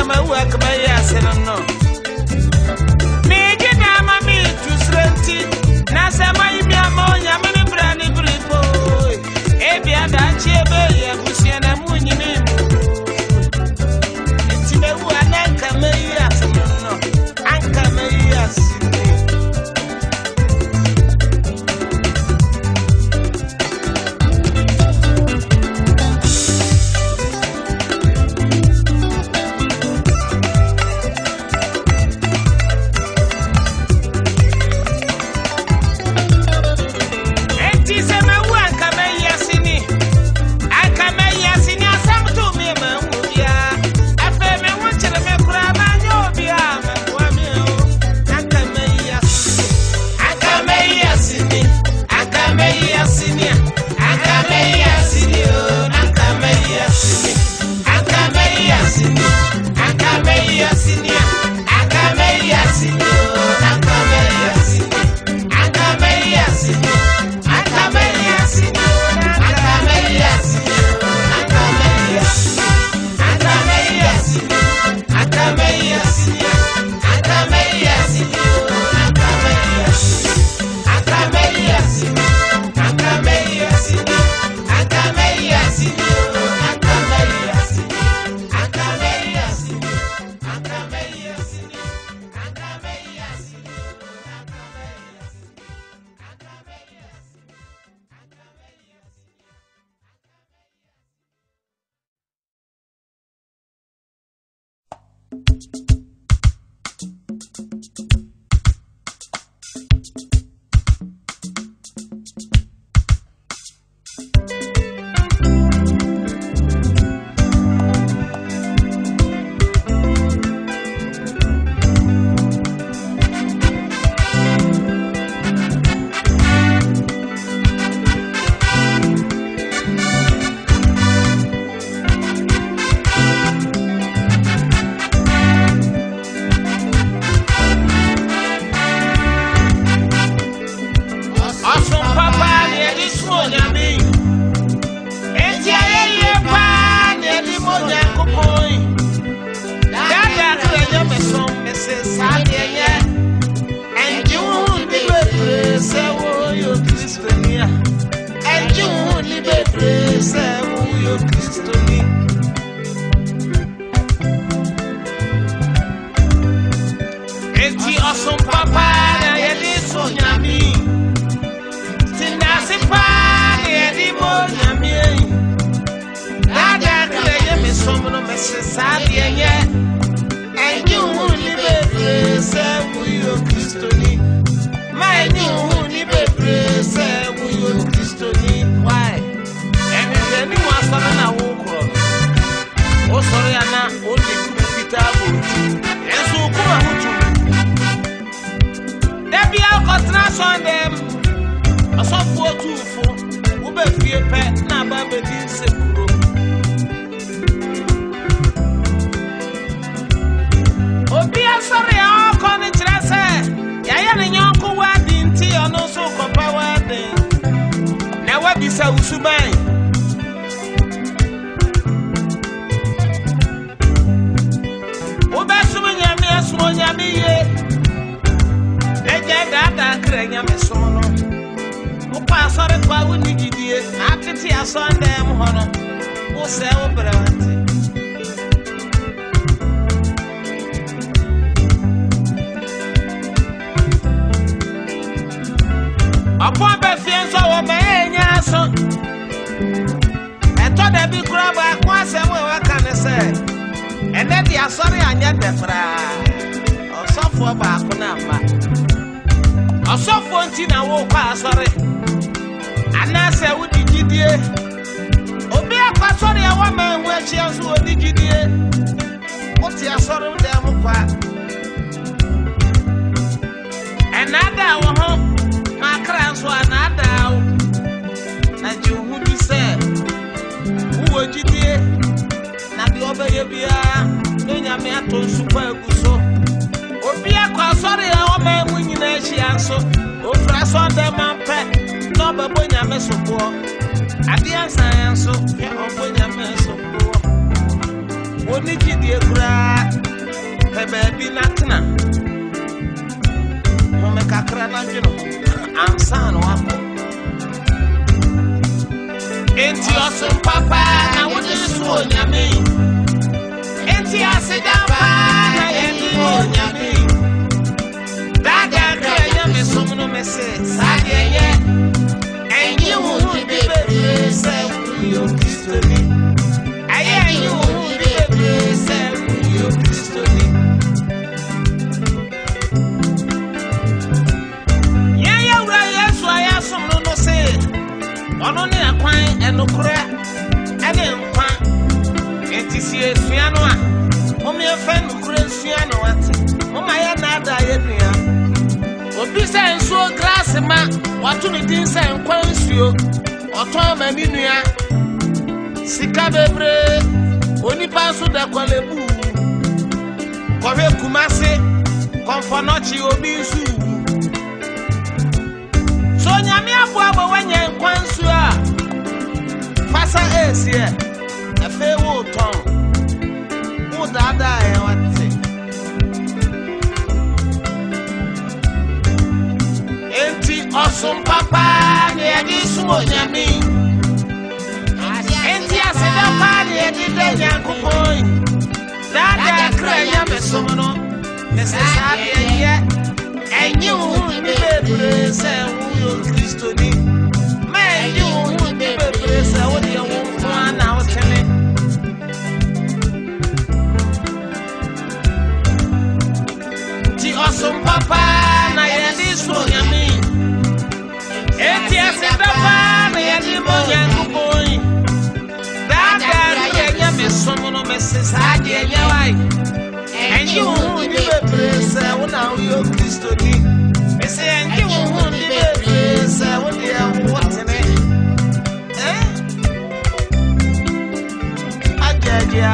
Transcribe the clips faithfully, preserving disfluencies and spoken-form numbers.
my work by yes and no. Me get a mammy to strengthen. Nasa my ammonia, many brandy bripo. Ebia that chebe, Luciana Muni. It's in the one anchor me yes and no. Anchor me yes. Only Kiddy, pe baby natna mo me kakra na dweno ansa no wako enti oso papa na wode so nyame enti aseda pa na yedi nyame daga ka nyame so no me se sade ye enyi hu bi bebe se yo kristoni aye enyi hu bi bebe se yo kristoni ya ya wura yesu aya som no no se ono ne akwan enokora ene nkwa enti si esua no a mo me fa nokora esua no ate mo ma ya na ada ye dua obi se nsuo glass ma watu ne din se nkwa nsuo oton ma ni nua sika bebre oni panso da kwalebu kowe kumase konfonochi obi nsu so nyame abo abo wanya nkwa nsuo a fasa esie afe wo ton wo dada e wate enti osum papa ne adi sumo nyame enti aseda pa ne adi de yankopon dada kra nyame somono nesesa de ye enyi hu ni bebre se wo yo kristoni me enyi hu ni bebre se wo de wo kwa na wo tene ti osum papa na ye di so nyame enti aseda pa na ye di mo yankopon dada kra nyame somono mesesa de ye wai enyi hu ni bebre se wo na wo yo kristoni me se enyi hu ni bebre se wo de wo tene eh ajaja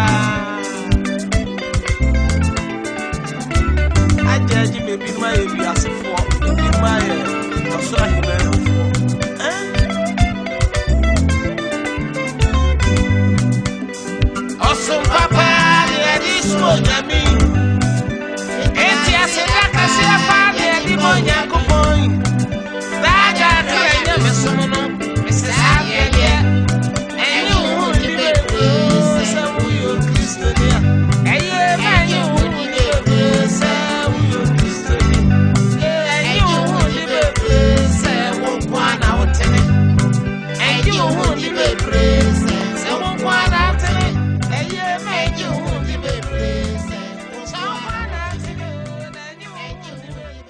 ajaji me bi ma ye bi asefo bi ma ye osora himero fo eh osum papa de adi so nyami enti aseda kasi apa de adi mo yankopon daga kra nyame somono mesesa de de enyi hu ni bebre se wo yo kristonia eye enyi hu ni bebre se wo yo kristoni enyi hu ni bebre se wo kwa na wo tene enyi hu ni bebre se wo kwa na tene eye enyi hu ni bebre se wo kwa na tene enyi hu ni bebre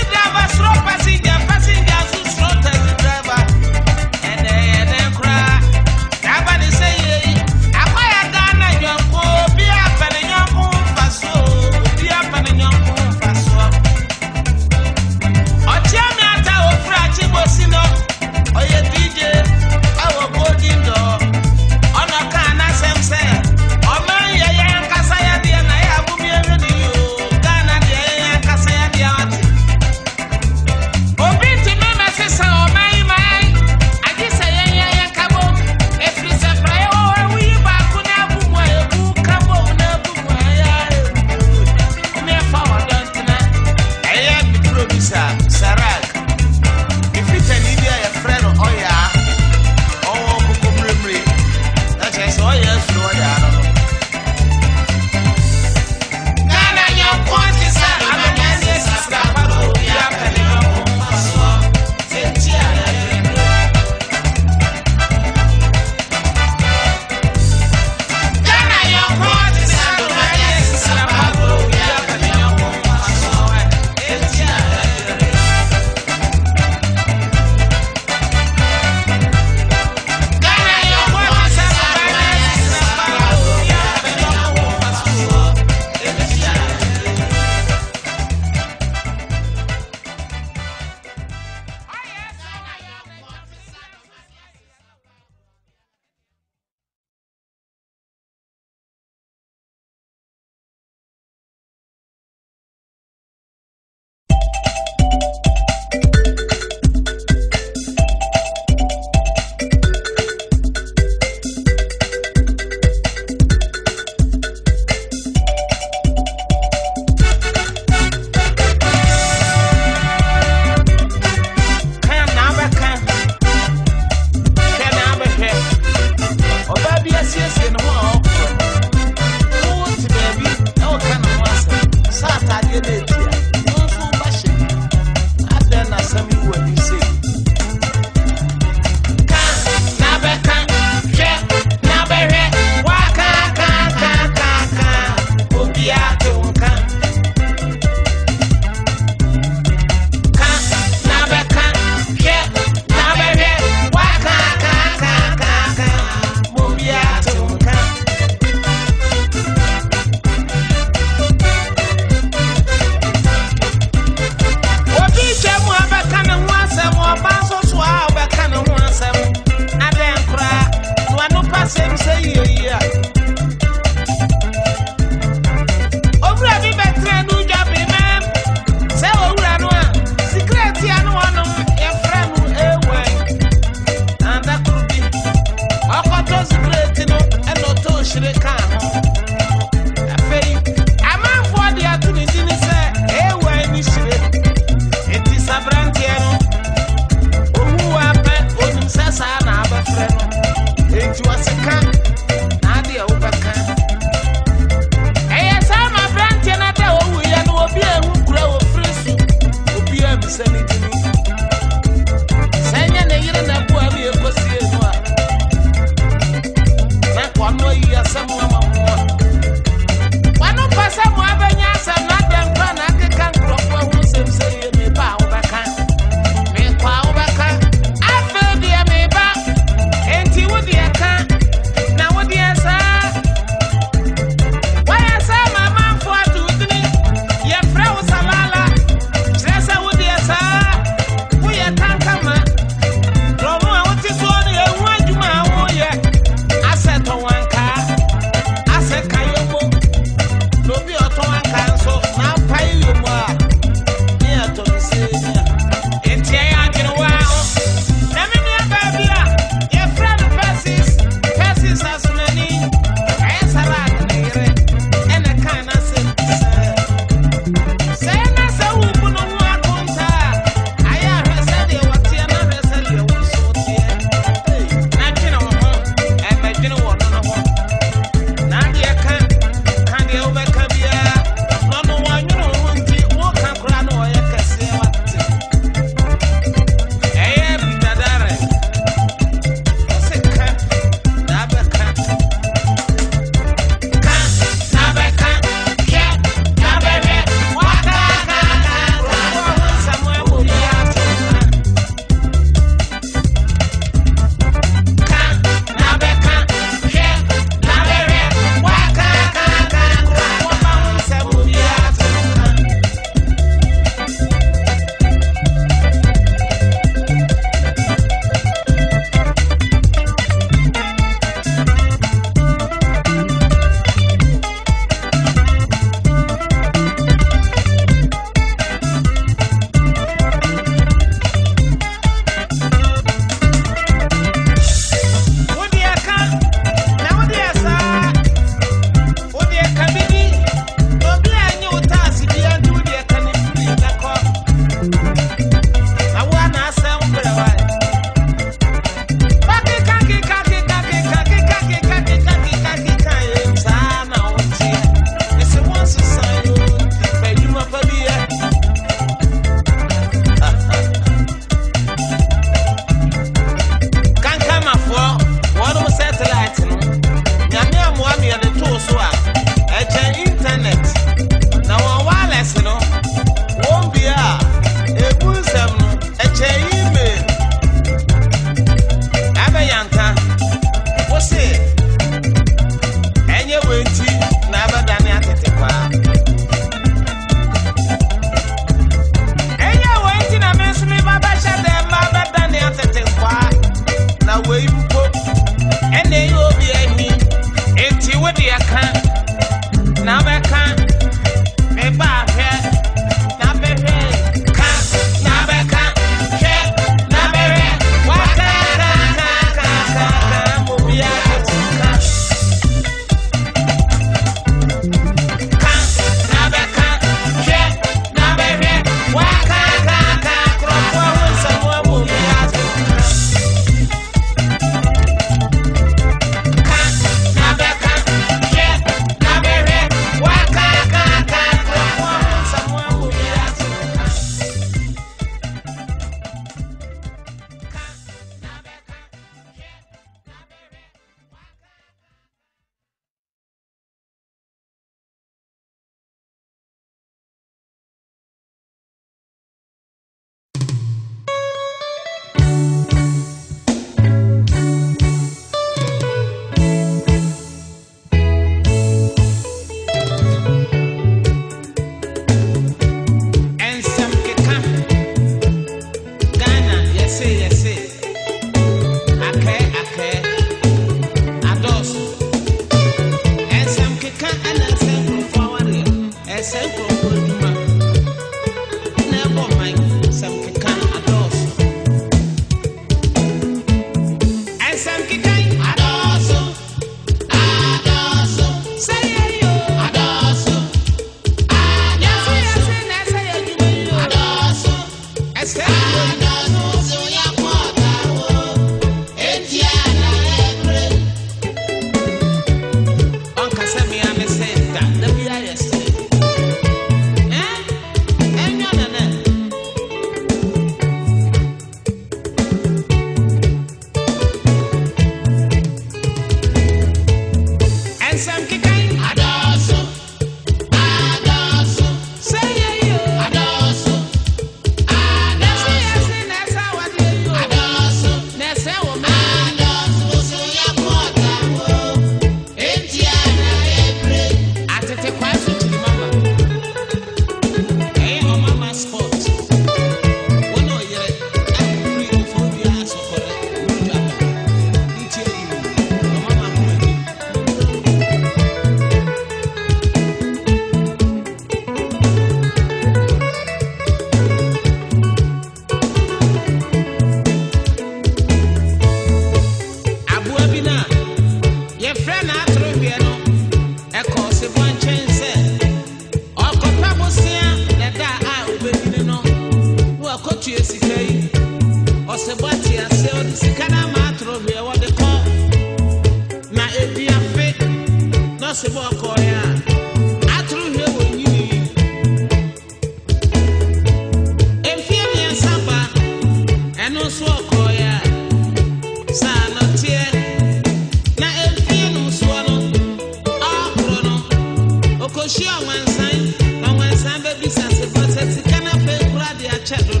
one sign, no one sign, baby, says, but says, you cannot pay for the chat.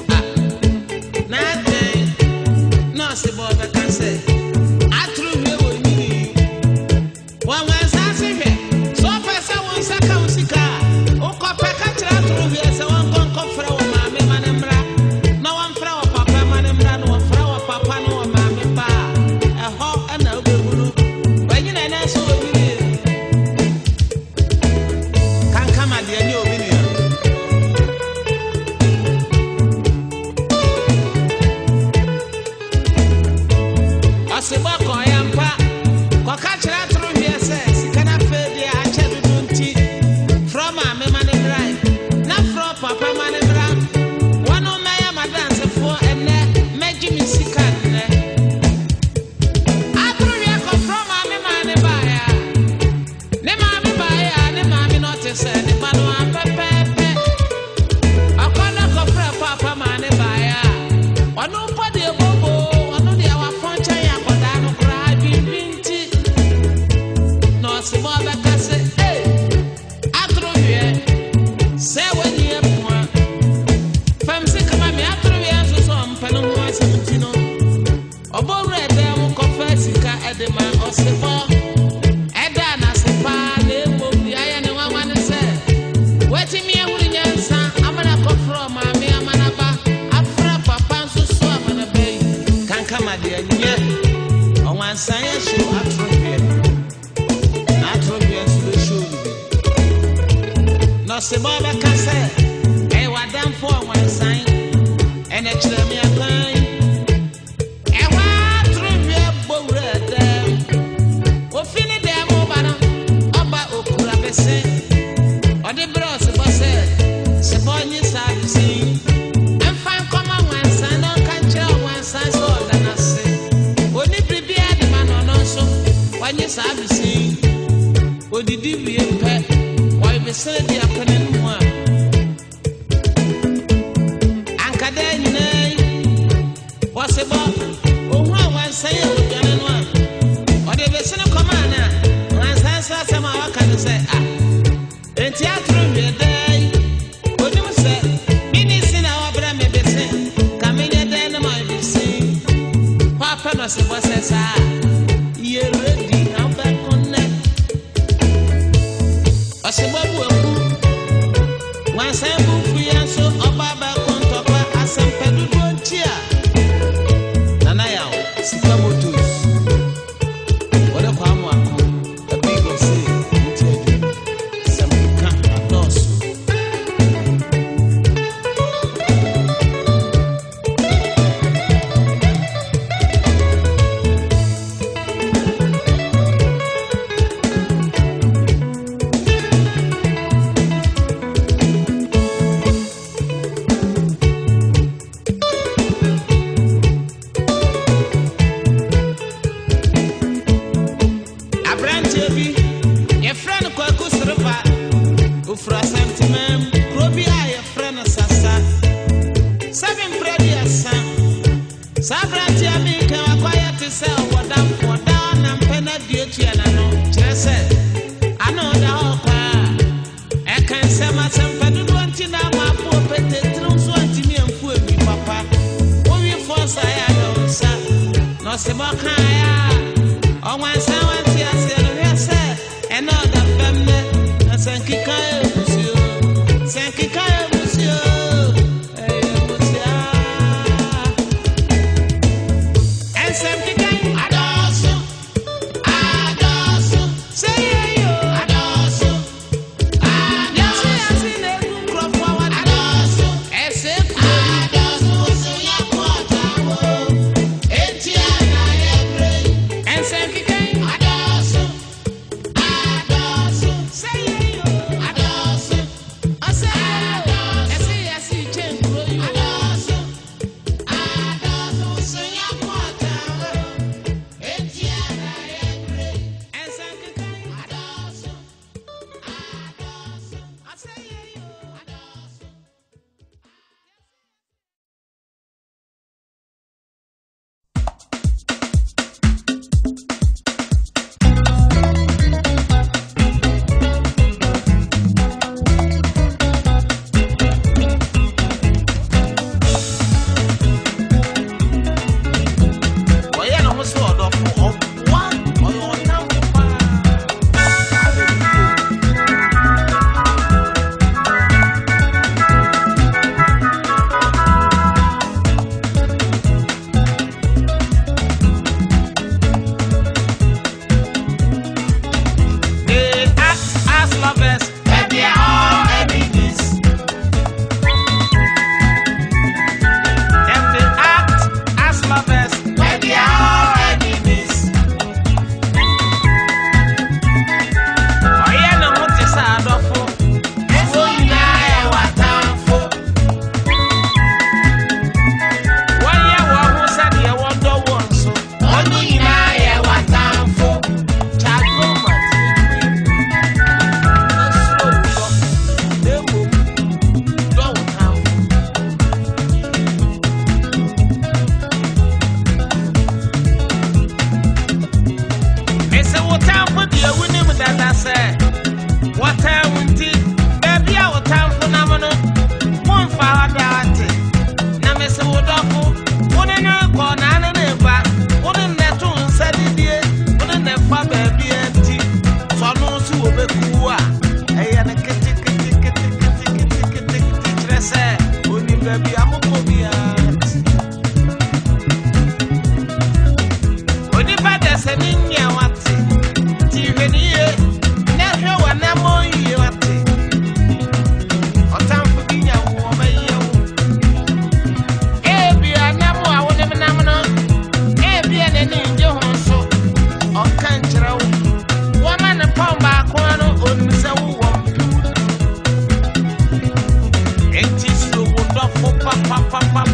Nothing, no, say, boy, I can say. I threw you with me. One was answering here. So, person wants a council. Oh, Copper, through here, so one can come from my mamma. No one from Papa, Manamra, no one from Papa, no mamma, a hawk and a blue. But you know, that's what you need. Can't come at the end of your video. I say, Bako, I am pa. Catch that through here says, you cannot pay the actual tea from my mamma, not from Papa, Manamra. One of my am a dancer for and make me sick. I threw you from my mamma buyer. Ne mammy buyer, ne mammy not to say, the man one pepe. I can't go for Papa, man buyer. Or nobody a bobo, or no, they are punching. Science show atrophy. Atrophy to the show. No, Sebaba can say, hey, what damn for one sign and a chlamia kind. And what atrophy bored them. What finny them over Oba Okura Besse or the bros of us said, Sebony Sabi. And find common one sign, don't catch one sign so than I say. When you sabi see, what did you be a pet? Why be said the opponent one? Anka then, nay, what's about? Oh, one say, oh, one. Or they be sent a commander. Once I saw some, I can say, ah, and theatre be a day. What you say? Minister, our brother may be seen. Coming at the end of my be seen. Papa, no, say, what's that? You're ready. Once I move free and so up back on top of some pedal frontier. Nanaya, Sikamotus. What a palm, a big or say, some can't have Say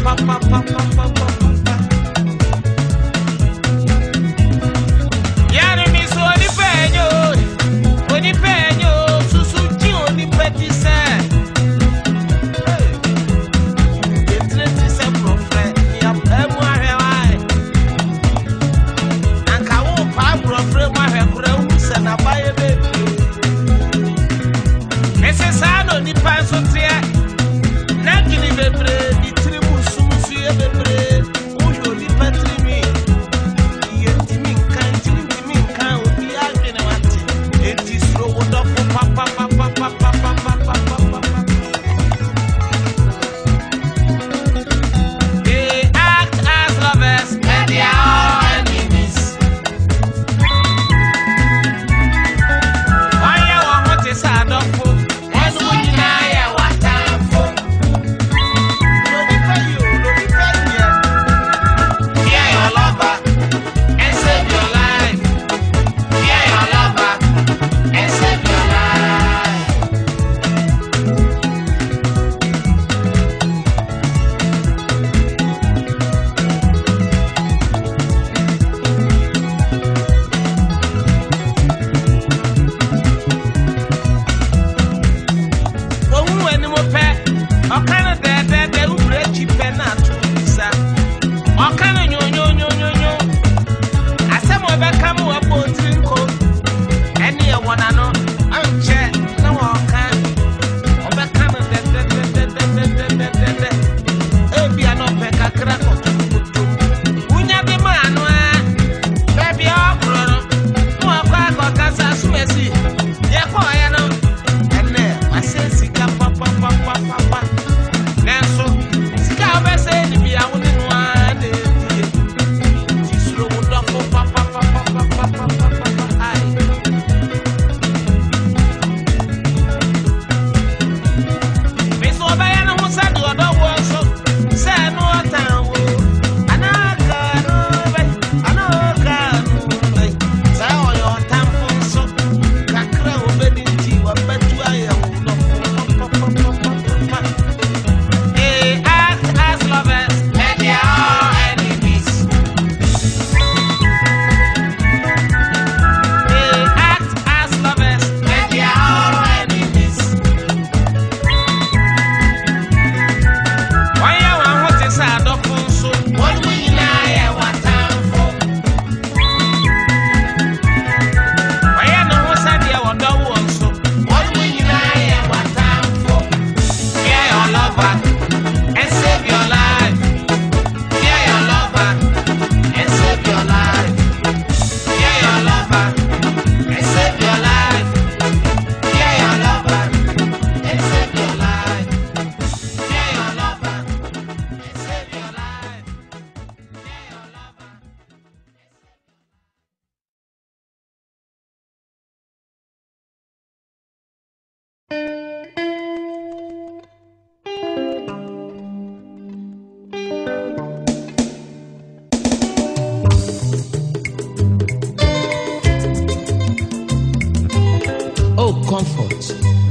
comfort.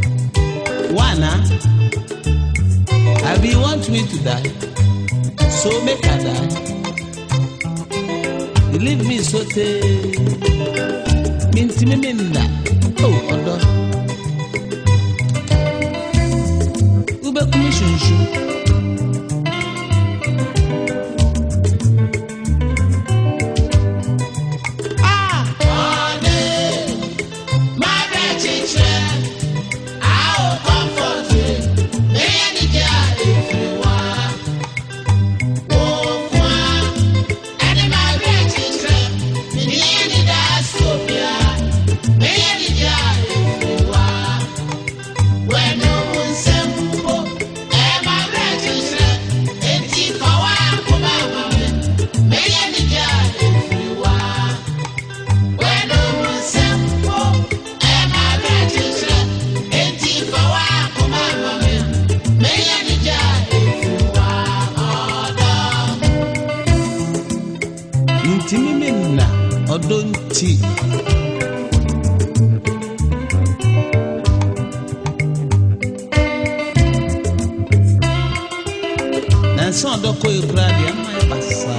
Wana, have you want me to die? So make I die. You leave me so te minti me minda. Oh, odo. Ube commission shoe. son do ko ibradi ama e basa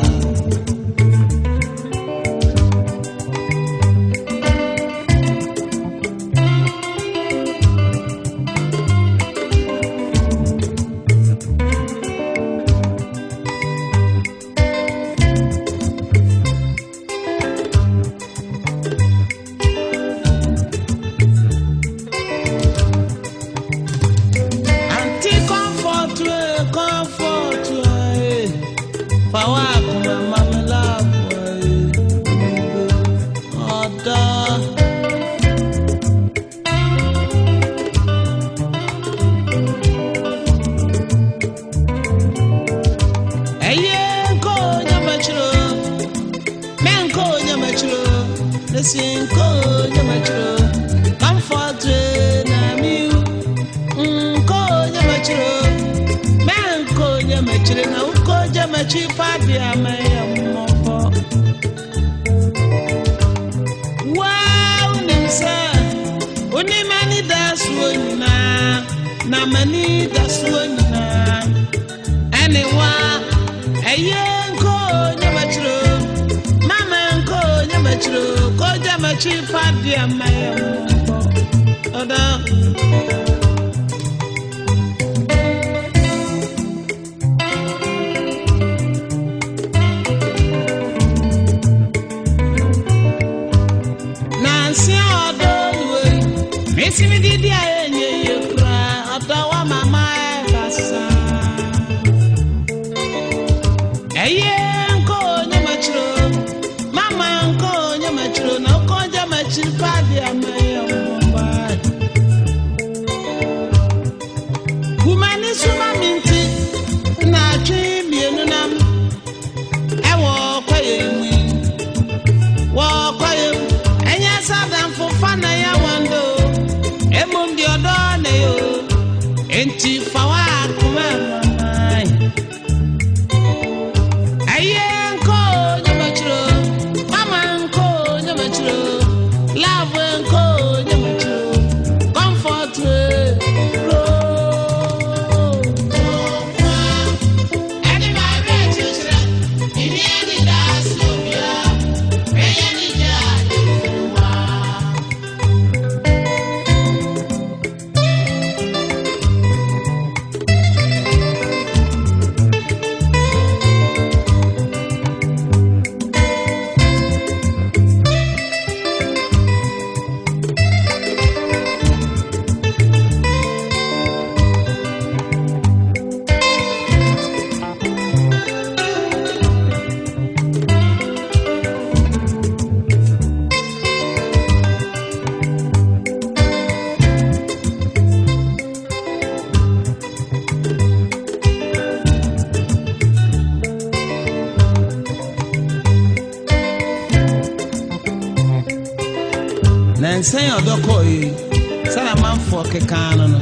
Say or dokoi, say a man for Kekano.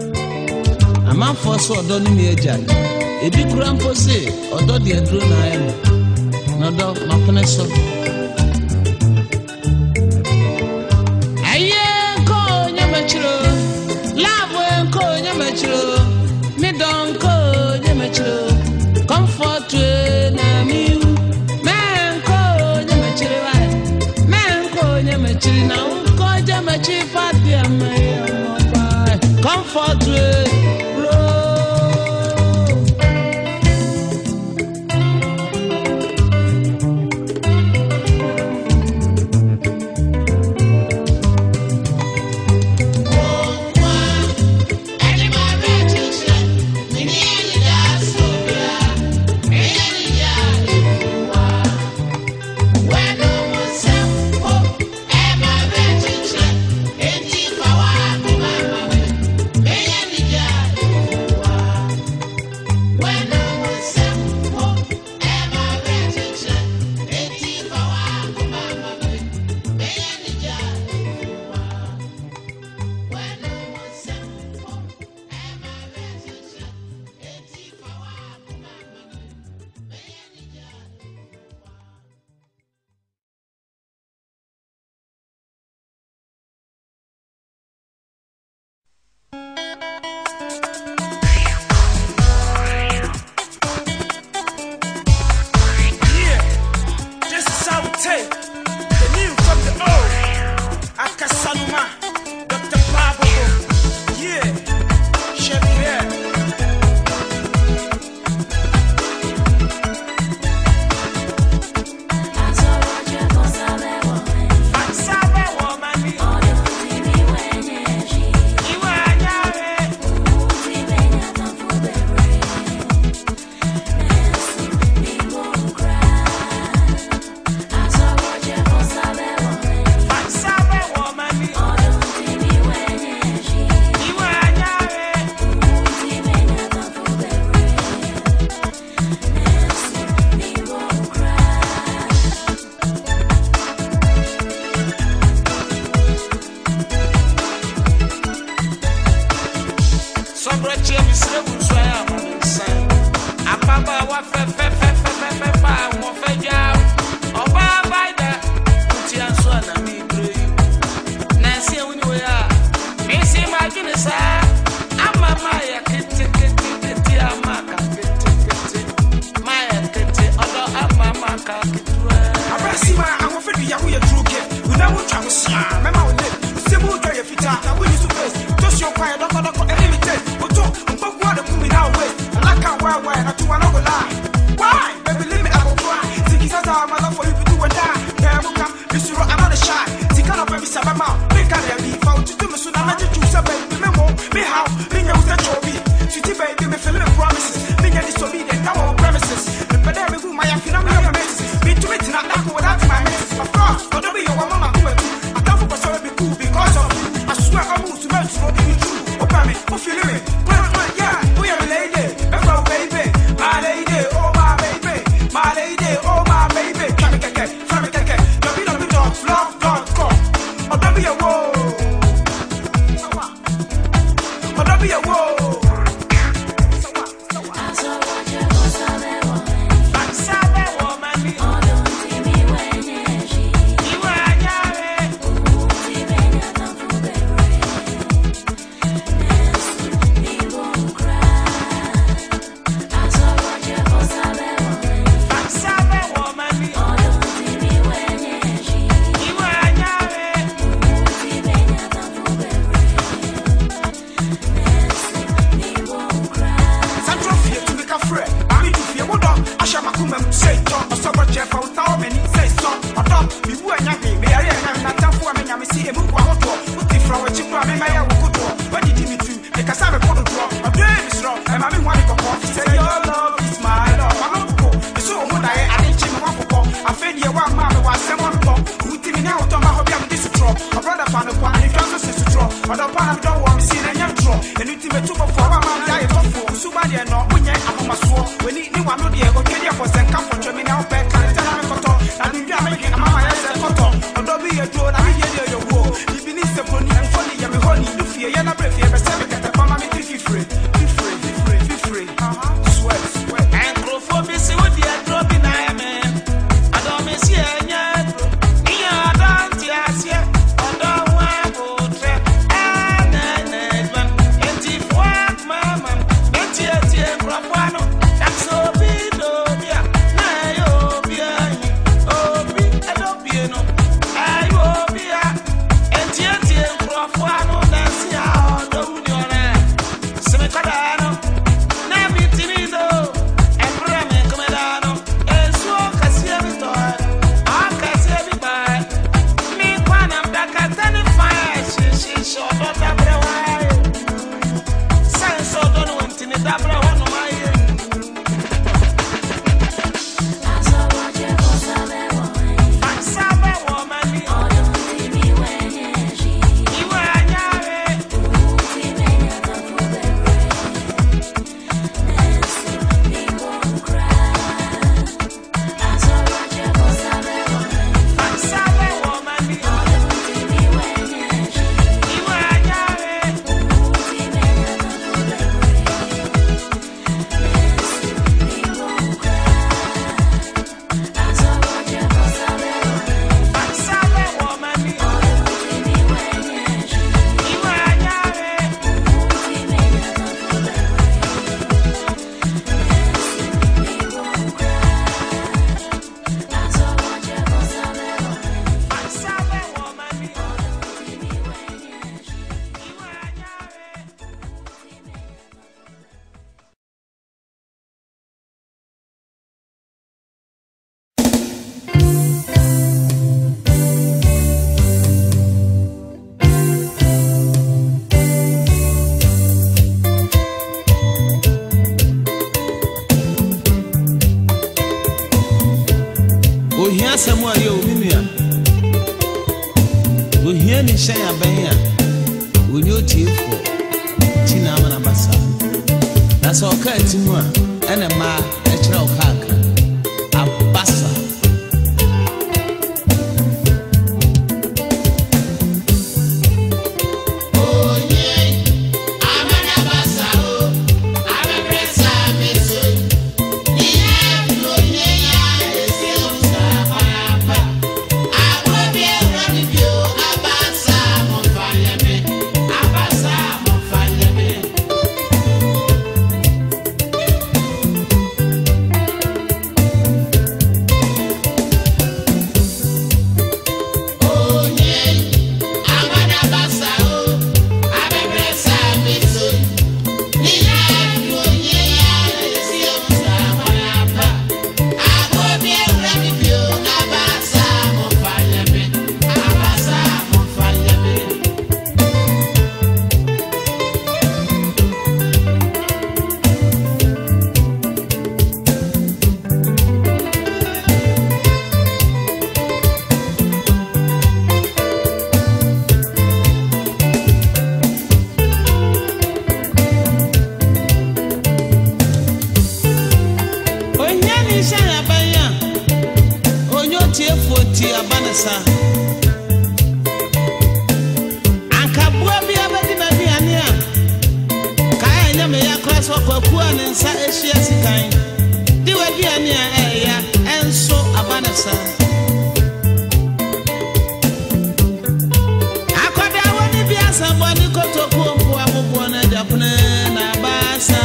A man for so don't me a judge. A big grandpa say, or do the drone I am. No dog, my peneso. Aye, call your mature. Love will call your mature. Me don't call your mature. Comfort to me. Man call your mature. Man call your mature now. Comfort Hey, broche mi sre bunso ya monsen apapa wa fe fe fe fe fe fe pa mo fe ja oba baida uti anso na mi grey na se woni we ya me se imagine sa ama ma ya kete kete kete ama ka kete kete ma ya kete odo ama ma ka kete abasi ma awon fe ya wo ye true care we na wo twa wo sia me ma wo le se mu twa ye fita na wo use face just your quiet doko doko limited oto mpoku ade ku mi na we alaka wa wa na tu wana go lie why baby leave me I go cry tiki sasa my love for you do and die yeah muka bisuro another shy tika na baby saba ma me ka le bi fa utu me so na ma ju sa baby me mo me how me nya usa chobi sweetie baby me feel me promises me nya disobedient na our premises me pede me gu my afina me your messages me to me na na ko without my messages of course I don't be your mama come to I can't for so be cool because of you I swear I move to make sure be true open me o feel me yeah we are lady oh baby my lady oh my baby my lady oh my baby come keke come keke w w w dot love dot com oh don't be a wo oh don't be a wo Samuel yo minua wo hia ni hyen aban a wo ni otiefo tina amana basa na so ka atimu a ene ma e kira o kaka abasa oh yeah amana basa oh abanesa ankabua bia bedi na biane a kae nya me ya kraso kwaku anensa ehia sikan di wa biane a eya enso abanesa akoda woni bia saboni kotoku ompo amobo na japne na basa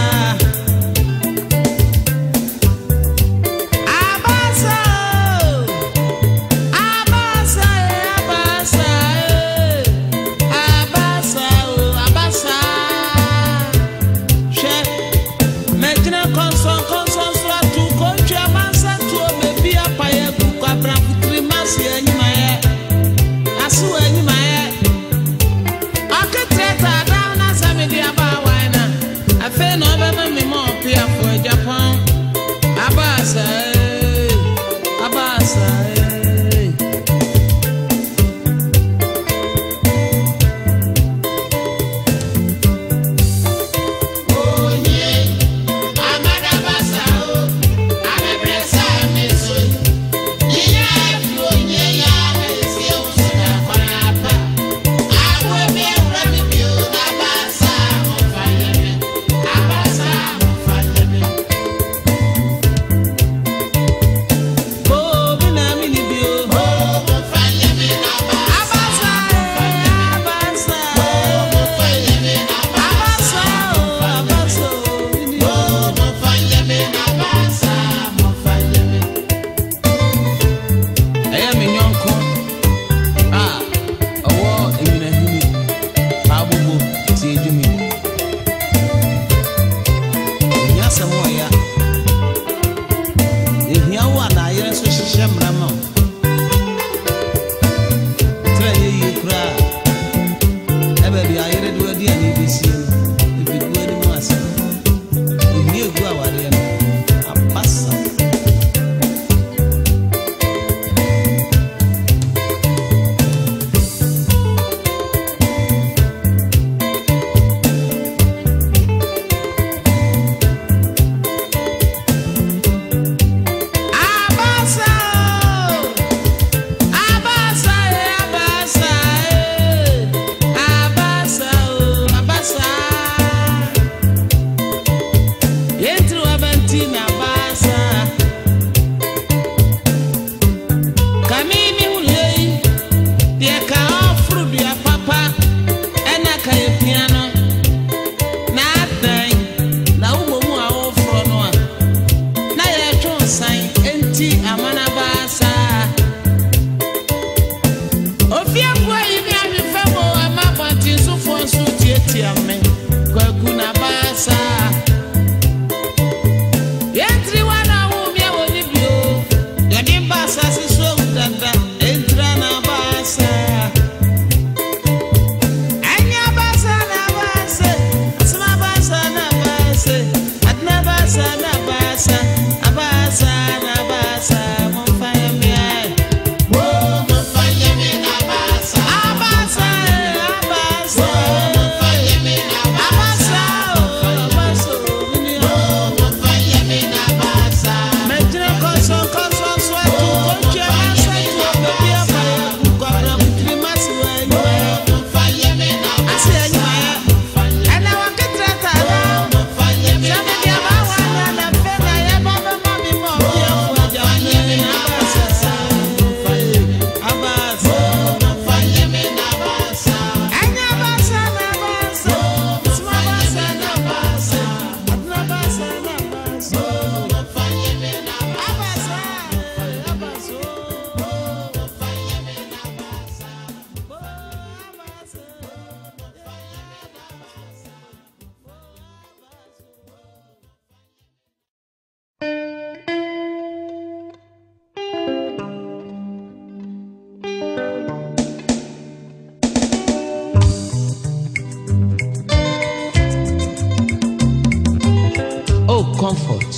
comfort.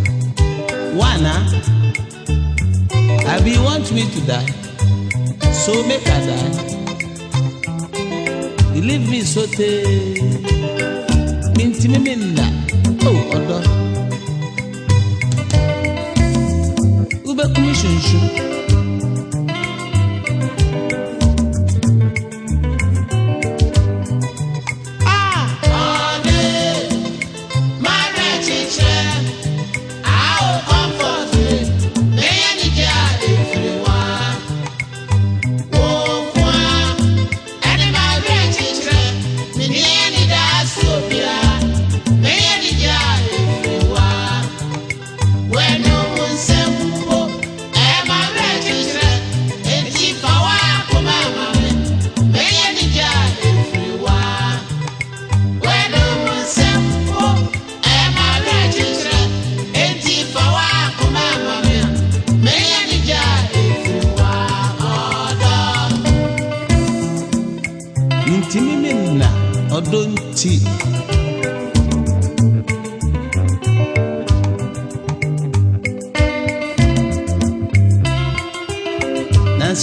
One, I be want me to die, so make I die. You leave me so te minti me minna. Oh, odo. Ube commission shu.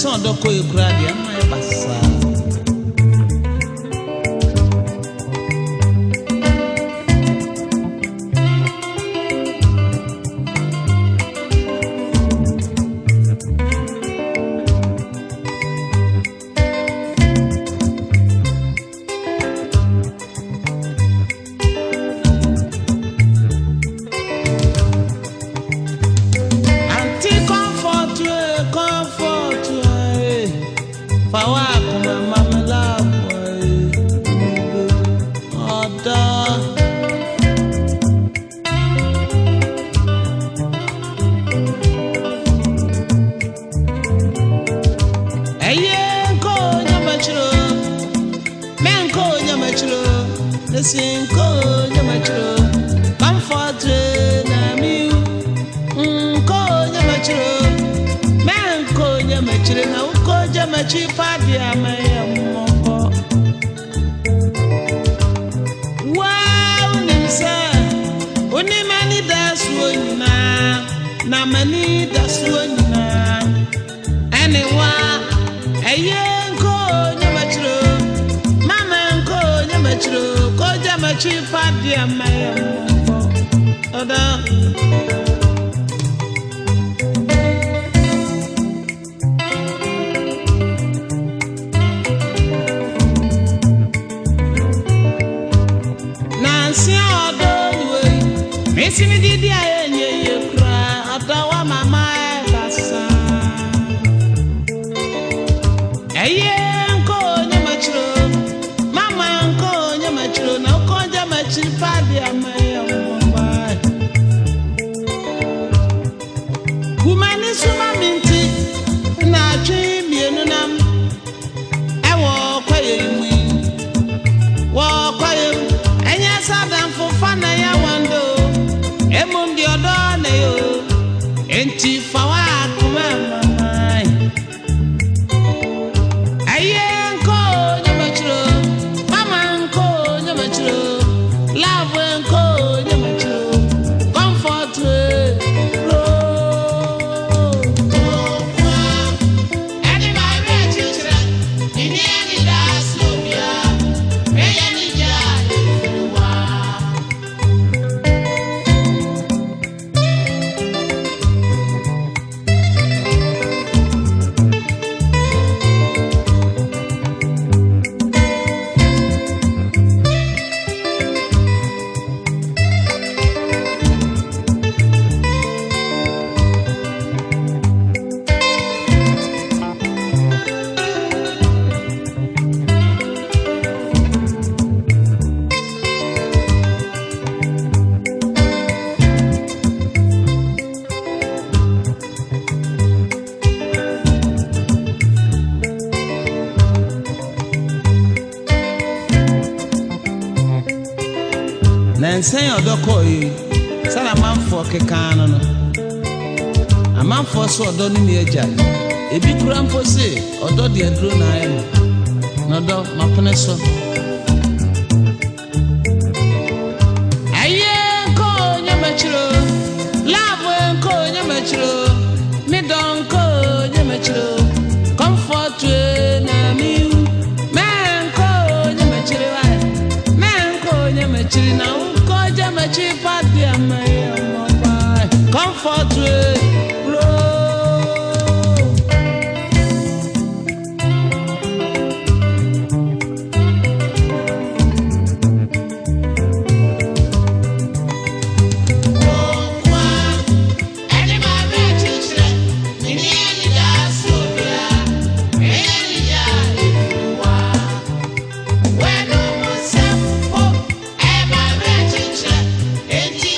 son doko ekura de ama e basa Say odokoi sala manfo kekano no amanfo so odo ni ne agya ebi kura mpo se odo de aduro na aye no do mapene so aye ko nyamachiro love ko nyamachiro me don ko nyamachiro comfort na mi man ko nyamachiro man ko nyamachiro na cheaper dear my comfort Enti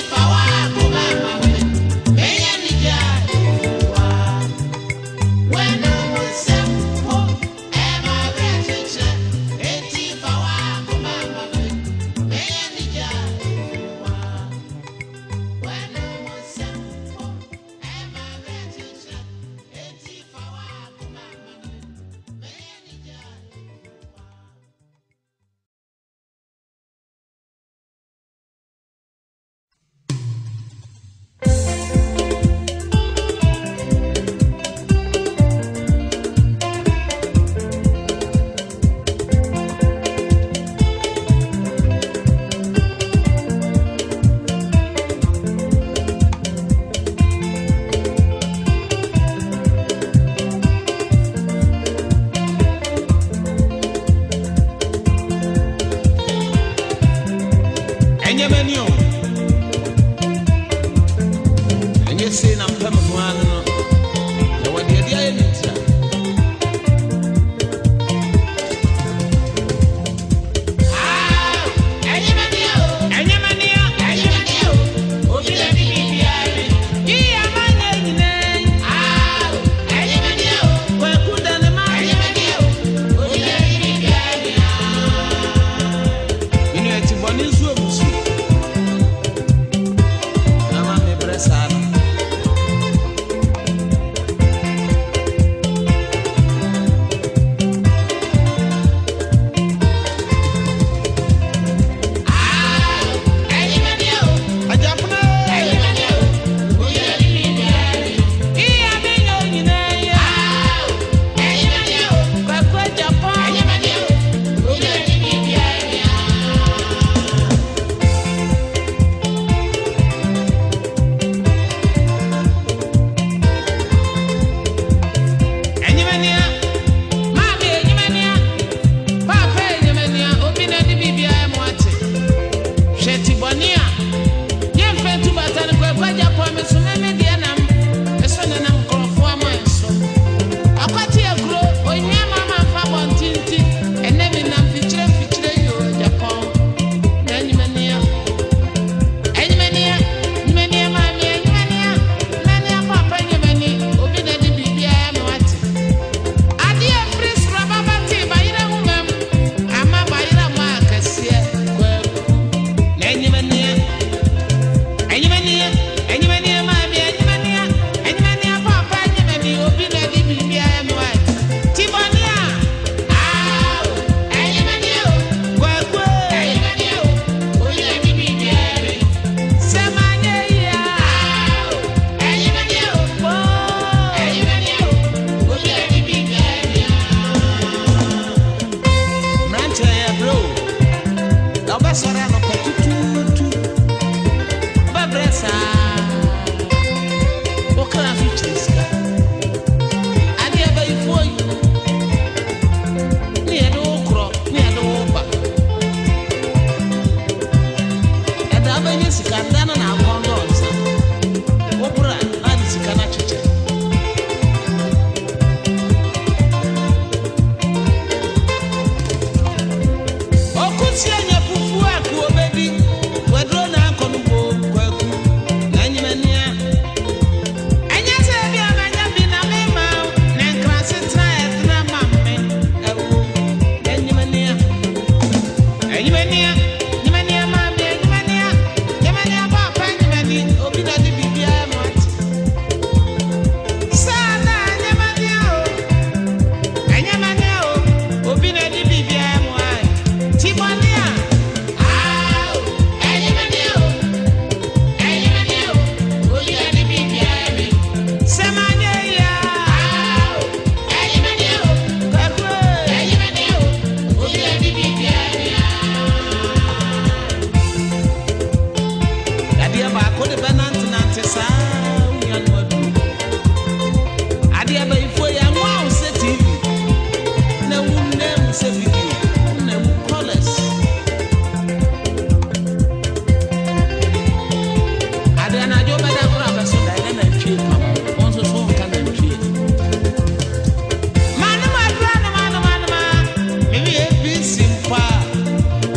ɛnyɛ sei na mpɛ me ho ano no na wɔde ade ayɛ ne tira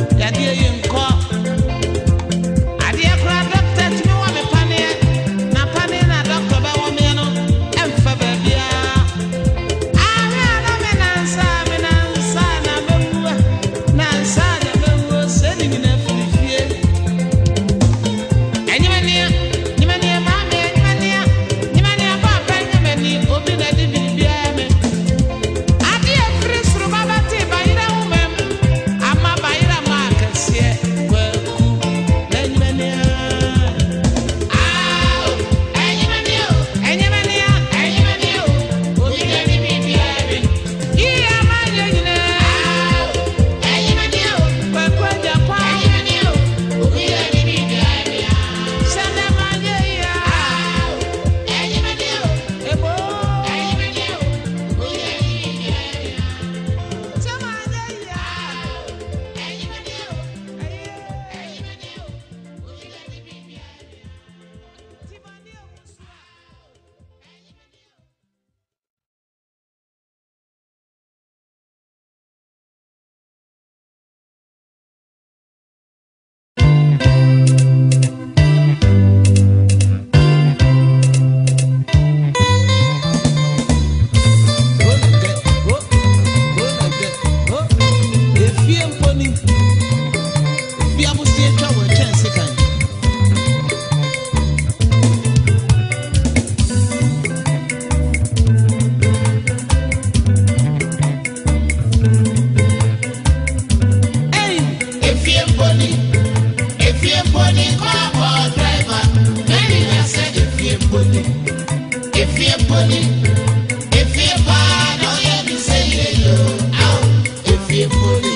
Adie kura doctor tumi wa me paneɛ na pony, if you buy, no, yeah, me say you, out, if you pony.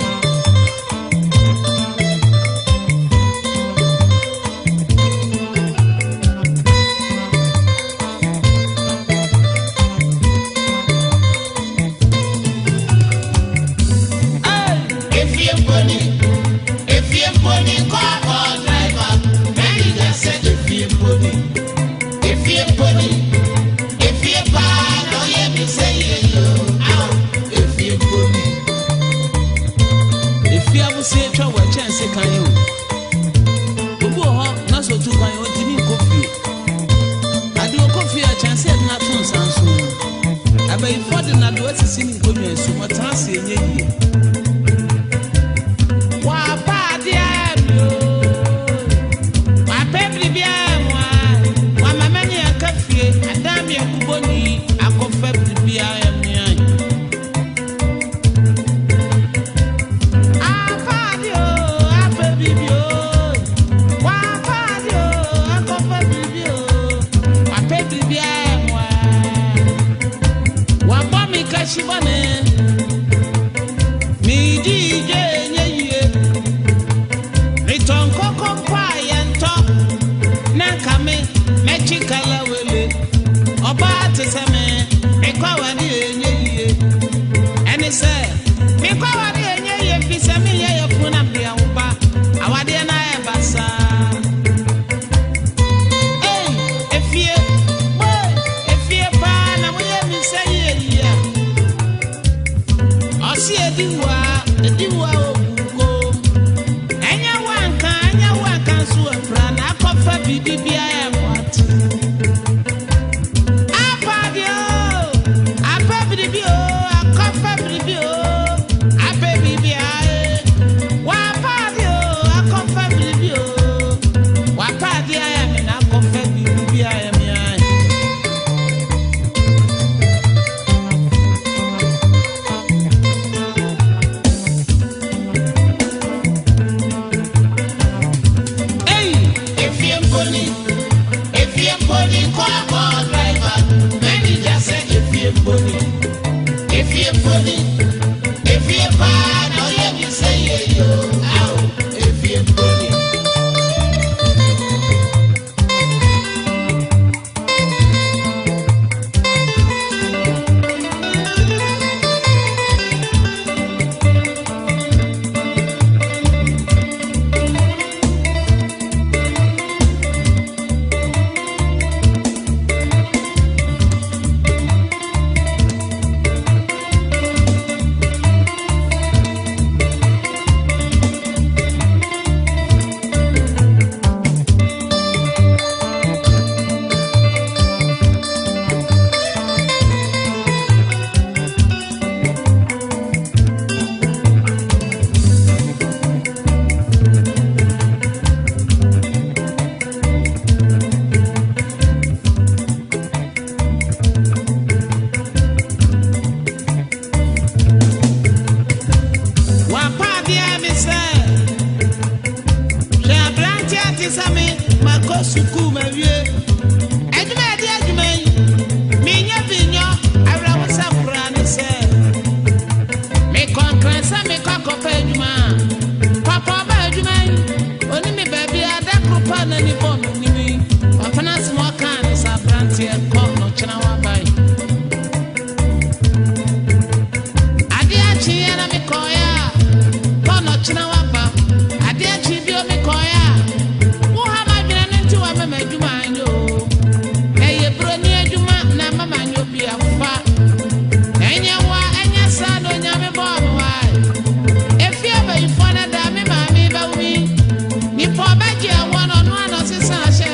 If you ever you find a damn, me, me, for my dear one on one, or sister,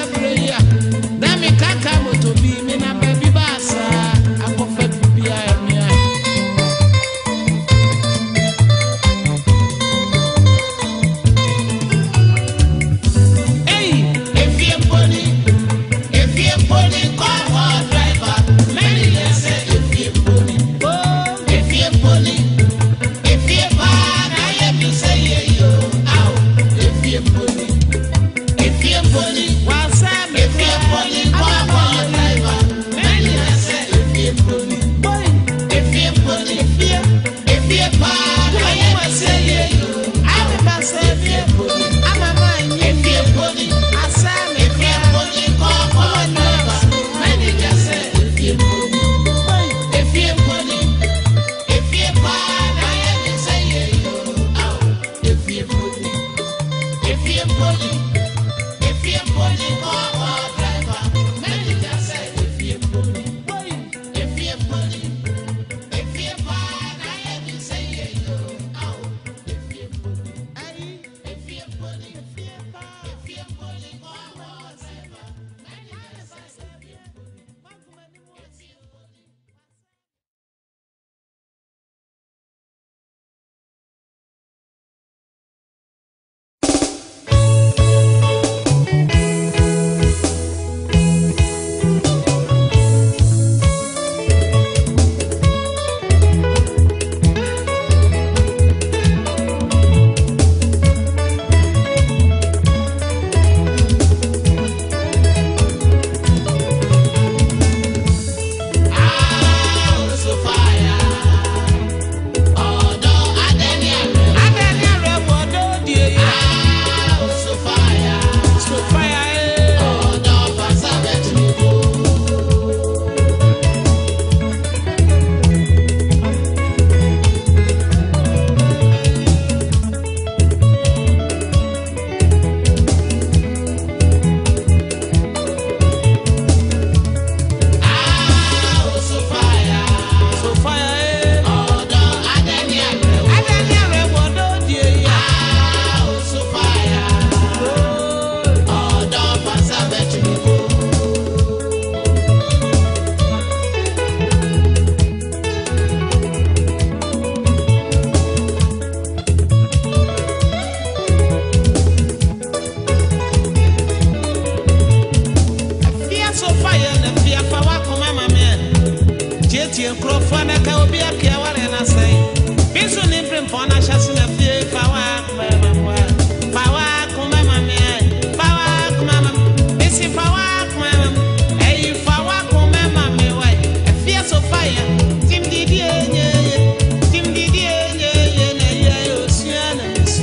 tie krofana ka obi apia wale na say bisu ni prempona hyase na fie fa wa mama wa fa wa kuma mama fa wa kuma mama bisi fa wa kuma mama ei fa wa kuma mama wa afia so fire tim didi enye tim didi enye na ya osiana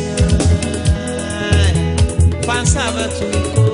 fansa batu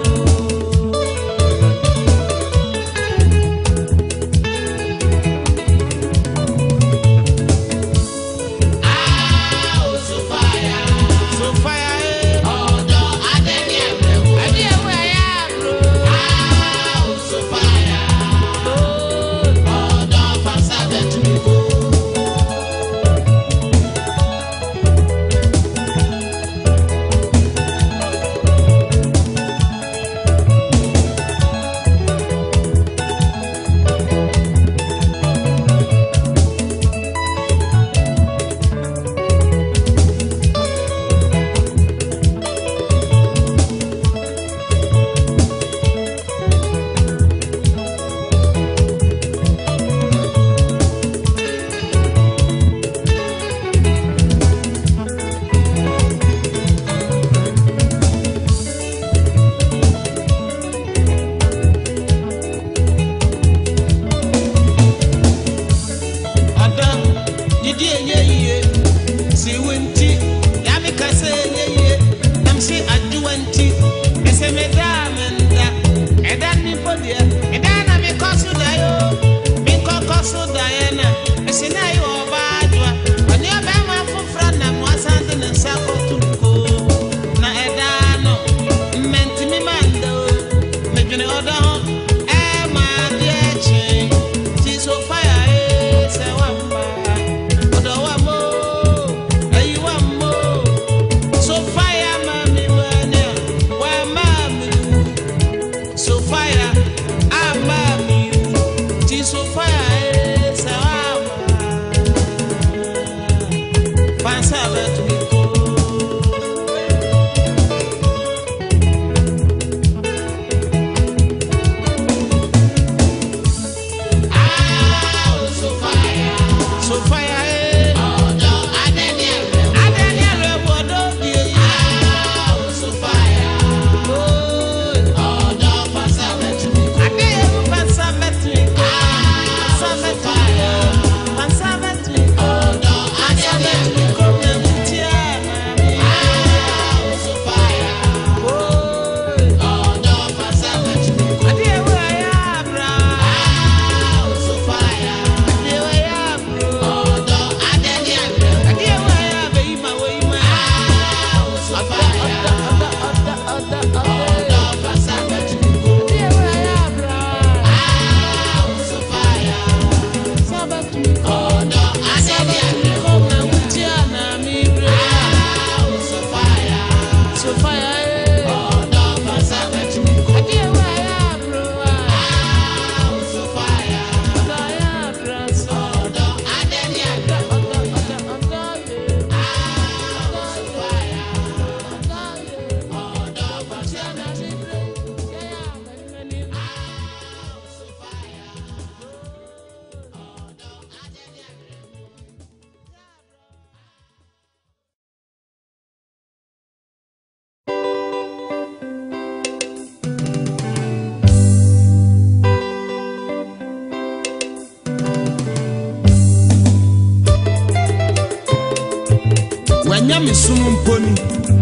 Nyame sum mponi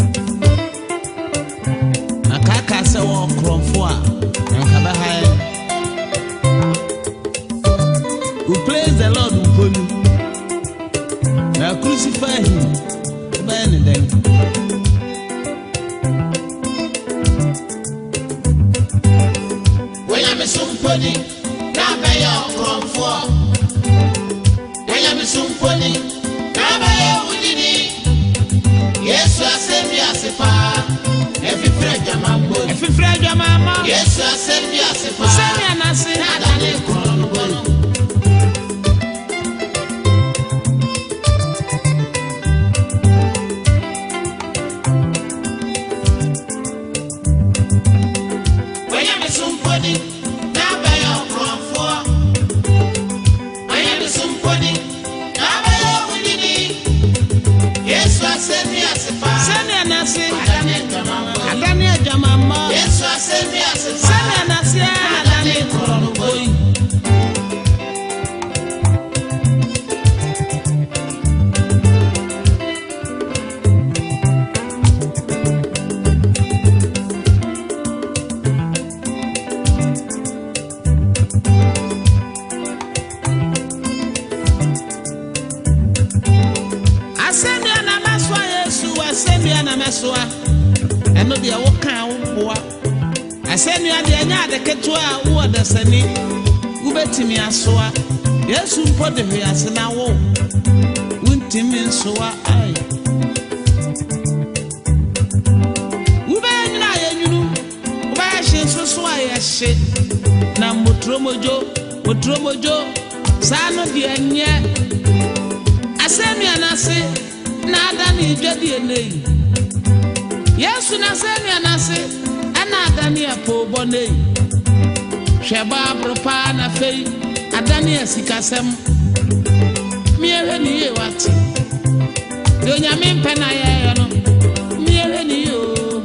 akaka se wo krofo a nkaba hae we praise the Lord mponi na crucify him by any day when Nyame sum mponi na be yo krofo when Nyame sum mponi na be yo udini Yesu asembi asifa efi freja mambo efi freja mama Yesu asembi asifa semi anasi nada ne kono bono When you Asenu ade anya de ketua wo da sani ubetimi asoa Yesu mpode hwe asena wo untimi nsoa ai ubenyina yenyunu ubahye soso ayehye na motromojo motromojo sano de anye Asenu anase na ada ni dwade enei Yesu na asenu anase ana adani apo bonei Sheba propa na fei adani asikasem miere ni ye wati do nyame mpena ye no miere ni yo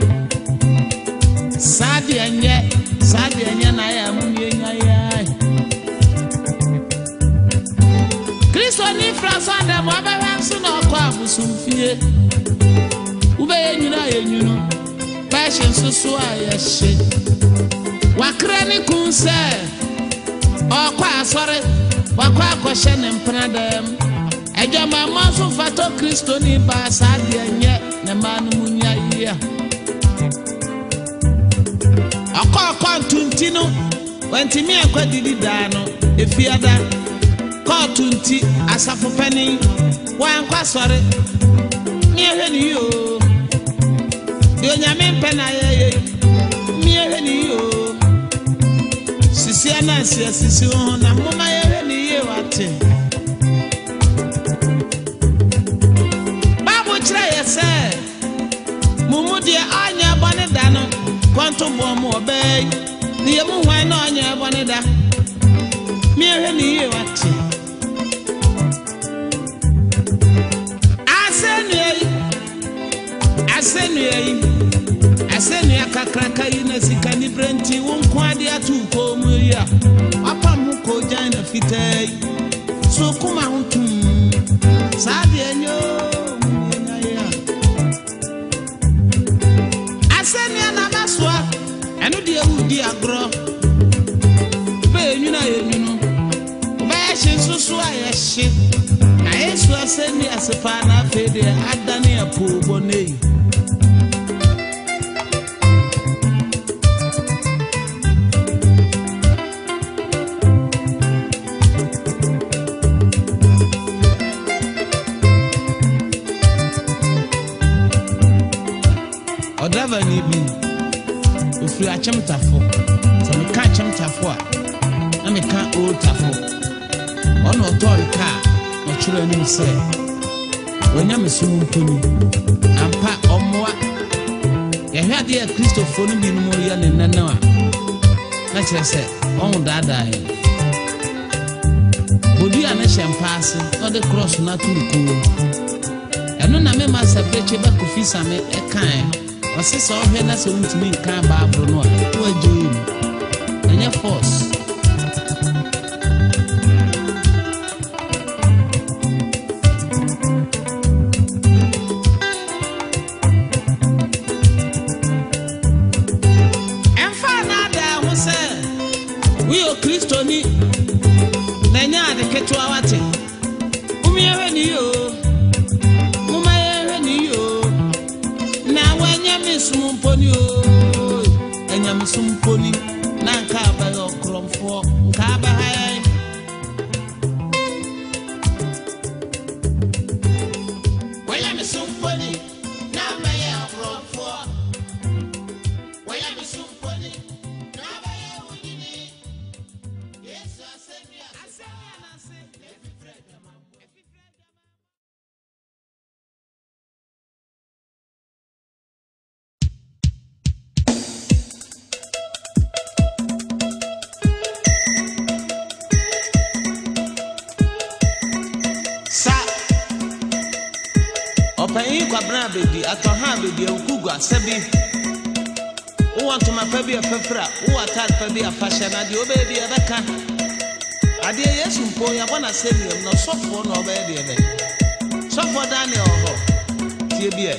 sadi anye sadi anye na ya munye nya ya Kristo ni François de mo abehwe so na okọ abusumfie ube ye nyuna ye nyunu Passion so so ayeshe wakra ni kunse okwa asore wakwa akoshe ne mpradam ejama maso fato Kristo ni ba sade anye ne manu munya iya akwa akwa tunti no wantimi akwa didi da no efiada ko tunti asafo pani wankwa sore ni ehwe ni yo Yo nyame mpena ye miere ni yo sisi anansi sisi ho na moma ye ni ye wate Babu kire ye se mumu de anya bone da no kwanto bo mo obey ni ye mu hwan na anya bone da miere ni ye wate Asenu ye Asenu ye Asenu ya kakraka ina sikani brenti Wunkwadi atu komu ya Wapa muko jana fitai So kuma huntum Sadi enyo Mwenya ya Asenu ya namaswa Enu diye udi agro Ube enyuna enyunu Ube yashe susua yashe Na yesu asenu ya sepana fede Adani ya pobonei Odava ni bi ofri achemtafo so me ka achemtafo a na me ka oltafo ono tori ka no chiro ni se wonya mesumu mponi ampa omwa ye hwade ya Kristofo no bi no mo ya ne nanawa na kire se on dada e bodi ana shempase no de cross na tuko eno na me ma sabreche ba kofisa me e kan Wasi so hwe na so ntimi nkan Bible no a wajoyi enye force Emfa na da ho se wi o Kristo ni na nya de ketua wate umiewe ni yo Sumponi o enyam sumponi na nka ba yo kromfo nka ba hai waya me sumponi na ba yo kromfo waya me sumponi na ba yo unini Yesu asemi asemi anase efi freda ma efi freda Open kwa bra baby atoha baby ukugu asabi wo want my baby afefra wo attack baby afasha na de obaby abeka ade Yesu mpo ya bona semium no sofo no obaye de ebe sofo Daniel ho tie bia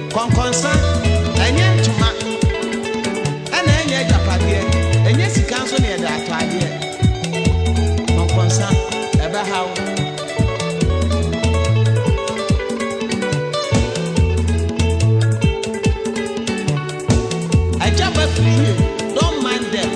konkonsa enye ntoma ena enye japade enye sika nso ne da atade konkonsa ebe hawo ajaba free don't mind them.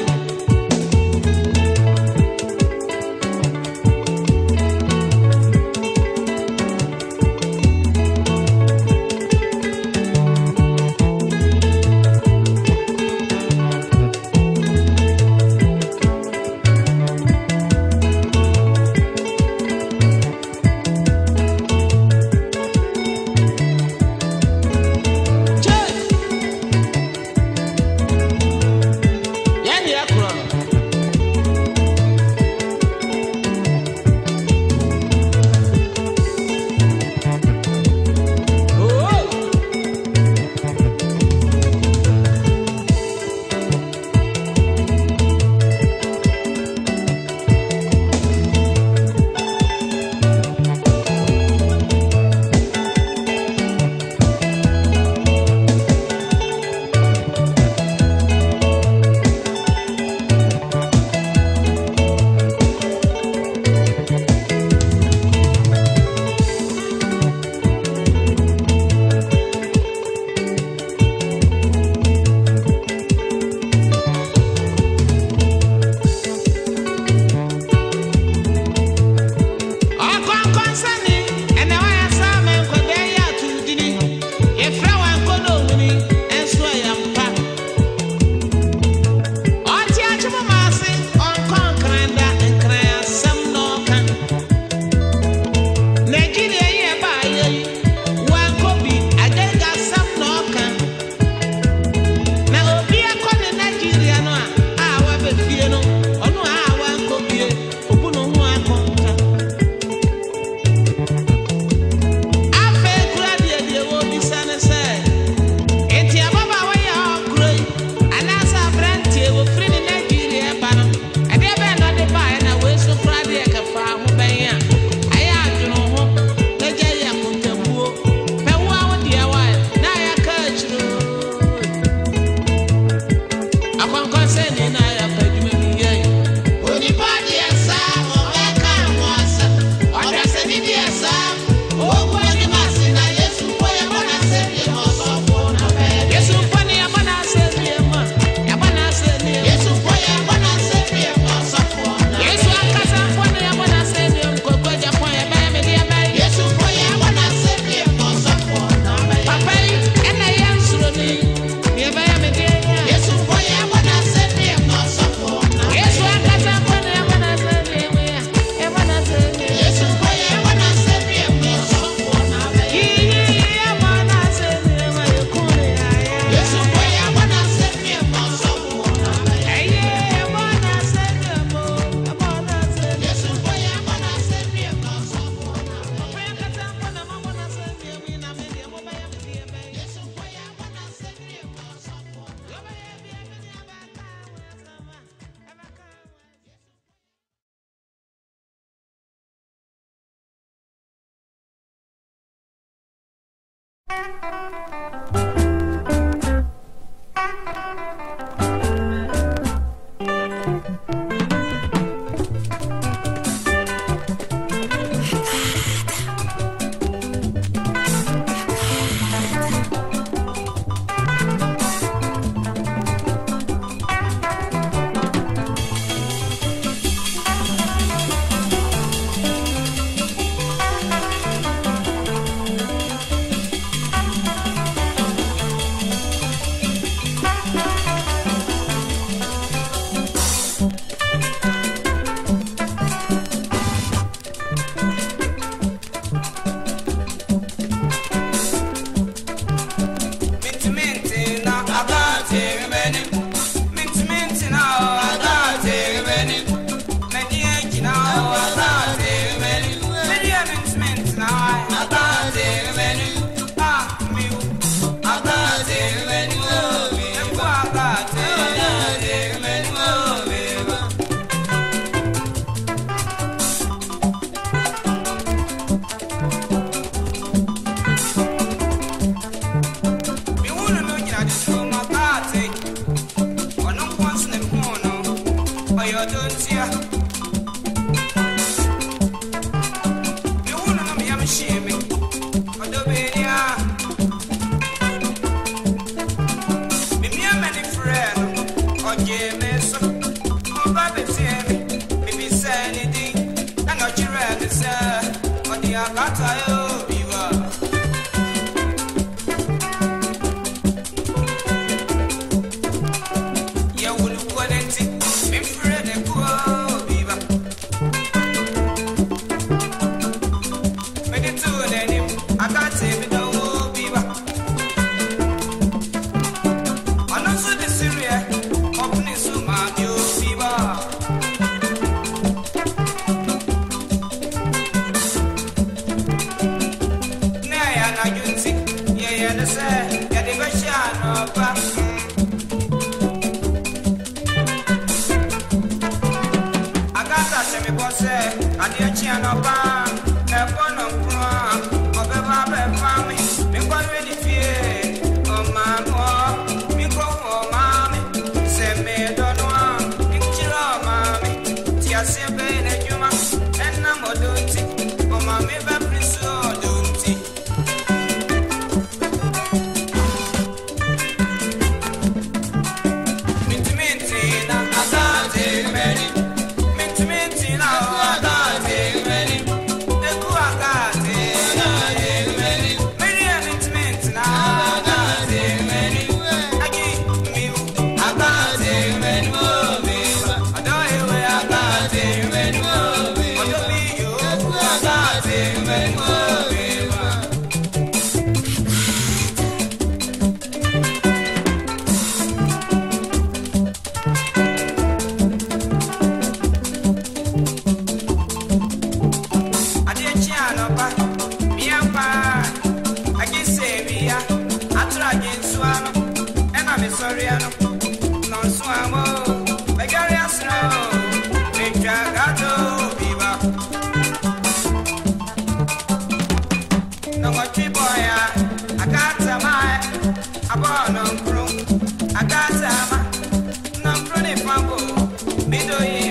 I got some, no, no,